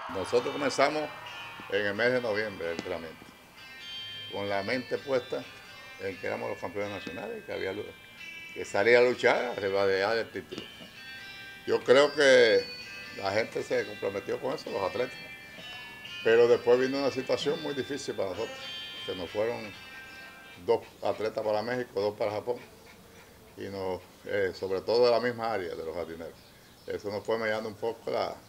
Nosotros comenzamos en el mes de noviembre el entrenamiento, con la mente puesta en que éramos los campeones nacionales y que había que salir a luchar a revalidar el título. Yo creo que la gente se comprometió con eso, los atletas, pero después vino una situación muy difícil para nosotros. Se nos fueron dos atletas para México, dos para Japón, y sobre todo de la misma área de los jardineros. Eso nos fue mellando un poco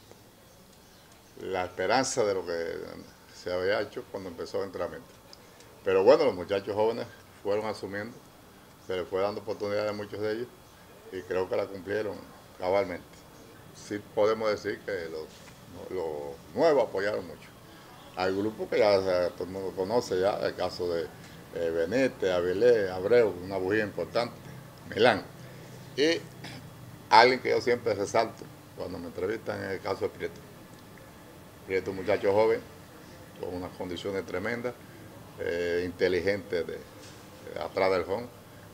la esperanza de lo que se había hecho cuando empezó el entrenamiento. Pero bueno, los muchachos jóvenes fueron asumiendo, se les fue dando oportunidades a muchos de ellos y creo que la cumplieron cabalmente. Sí podemos decir que los nuevos apoyaron mucho. Hay grupos que ya todo el mundo conoce ya, el caso de Benítez, Avilés, Abreu, una bujía importante, Milán. Y alguien que yo siempre resalto cuando me entrevistan es el caso de Prieto. Prieto, un muchacho joven, con unas condiciones tremendas, inteligente atrás del home,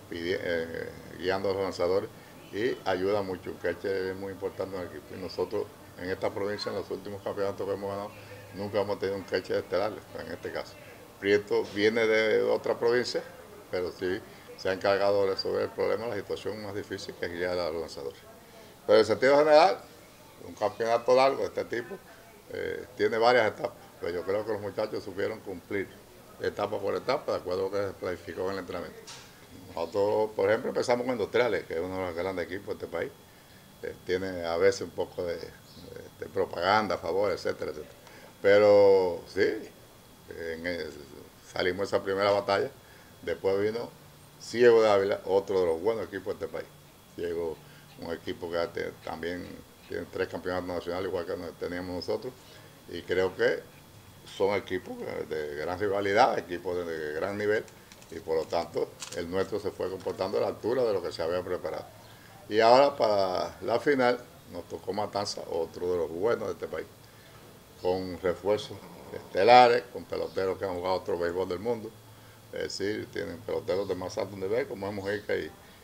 guiando a los lanzadores y ayuda mucho. Catcher es muy importante en el equipo. Y nosotros en esta provincia, en los últimos campeonatos que hemos ganado, nunca hemos tenido un catcher estelar, en este caso. Prieto viene de otra provincia, pero sí se ha encargado de resolver el problema, la situación más difícil que es guiar a los lanzadores. Pero en sentido general, un campeonato largo de este tipo tiene varias etapas, pero yo creo que los muchachos supieron cumplir etapa por etapa de acuerdo a lo que se planificó en el entrenamiento. Nosotros, por ejemplo, empezamos con Industriales, que es uno de los grandes equipos de este país. Tiene a veces un poco de propaganda a favor, etcétera, etcétera. Pero sí, en el, salimos de esa primera batalla. Después vino Ciego de Ávila, otro de los buenos equipos de este país. Ciego, un equipo que también tiene 3 campeonatos nacionales, igual que teníamos nosotros. Y creo que son equipos de gran rivalidad, equipos de gran nivel, y por lo tanto el nuestro se fue comportando a la altura de lo que se había preparado. Y ahora para la final nos tocó Matanza, otro de los buenos de este país, con refuerzos estelares, con peloteros que han jugado otro béisbol del mundo, es decir, tienen peloteros de más alto nivel como es Mujica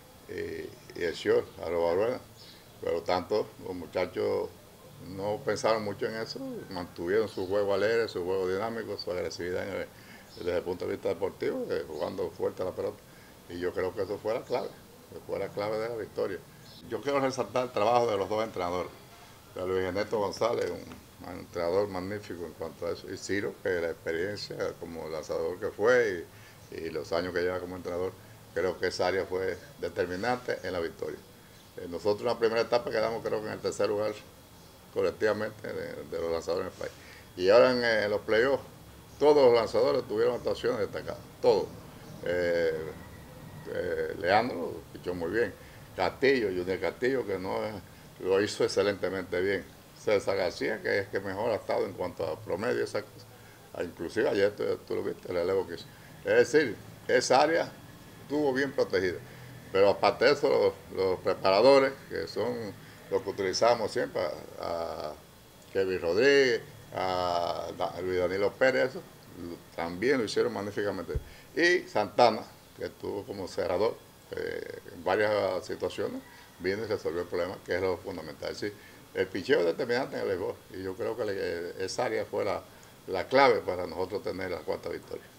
y el Short, Arroba. Pero tanto los muchachos no pensaron mucho en eso, mantuvieron su juego alegre, su juego dinámico, su agresividad desde el punto de vista deportivo, jugando fuerte a la pelota. Y yo creo que eso fue la clave, fue la clave de la victoria. Yo quiero resaltar el trabajo de los dos entrenadores, de Luis Ernesto González, un entrenador magnífico en cuanto a eso, y Ciro, que la experiencia como lanzador que fue y los años que lleva como entrenador, creo que esa área fue determinante en la victoria. Nosotros en la primera etapa quedamos creo que en el tercer lugar colectivamente de los lanzadores en el país. Y ahora en los playoffs, todos los lanzadores tuvieron actuaciones destacadas, todos. Leandro pichó muy bien. Castillo, Junior Castillo, que no lo hizo excelentemente bien. César García, que es que mejor ha estado en cuanto a promedio, esa cosa. Inclusive ayer tú lo viste, el elevo que hizo. Es decir, esa área estuvo bien protegida. Pero aparte de eso, los preparadores, que son los que utilizamos siempre, a Kevin Rodríguez, a Luis Danilo Pérez, eso, también lo hicieron magníficamente. Y Santana, que estuvo como cerrador en varias situaciones, vino y resolvió el problema, que es lo fundamental. Es decir, el picheo es determinante en el béisbol y yo creo que esa área fue la clave para nosotros tener la cuarta victoria.